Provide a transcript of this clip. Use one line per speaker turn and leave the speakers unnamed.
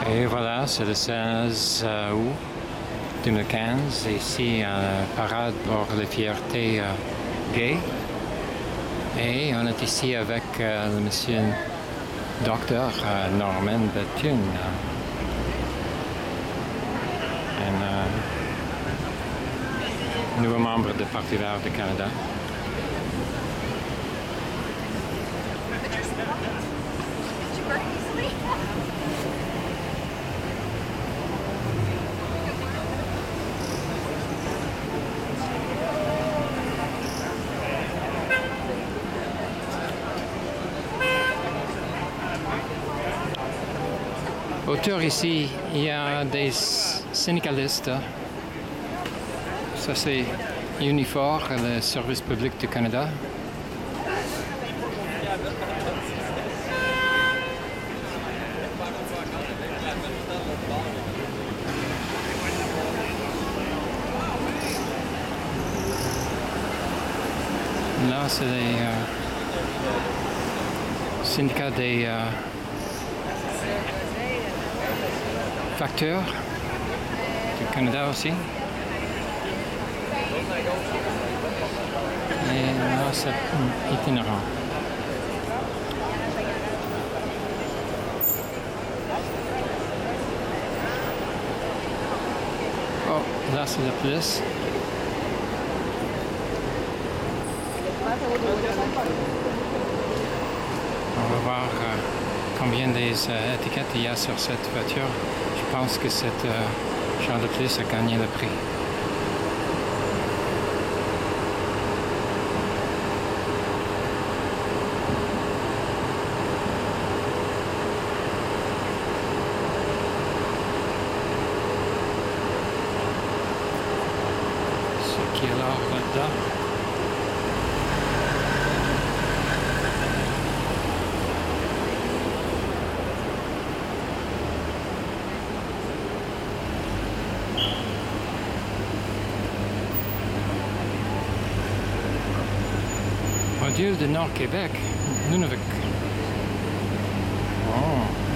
Et voilà, c'est le 16 août 2015, ici parade pour la fierté gay. Et on est ici avec le monsieur docteur Norman Bethune, un nouveau membre du Parti vert du Canada. Autour ici, il y a des syndicalistes. Ça c'est Unifor, le service public du Canada. Là c'est les syndicats des facteurs du Canada aussi. Et là, c'est itinérant. Oh, là, c'est la police. On va voir combien d'étiquettes il y a sur cette voiture. Je pense que cette genre de police a gagné le prix. Ce qui est là-dedans. Module de Nord-Québec, Nunavik. Oh.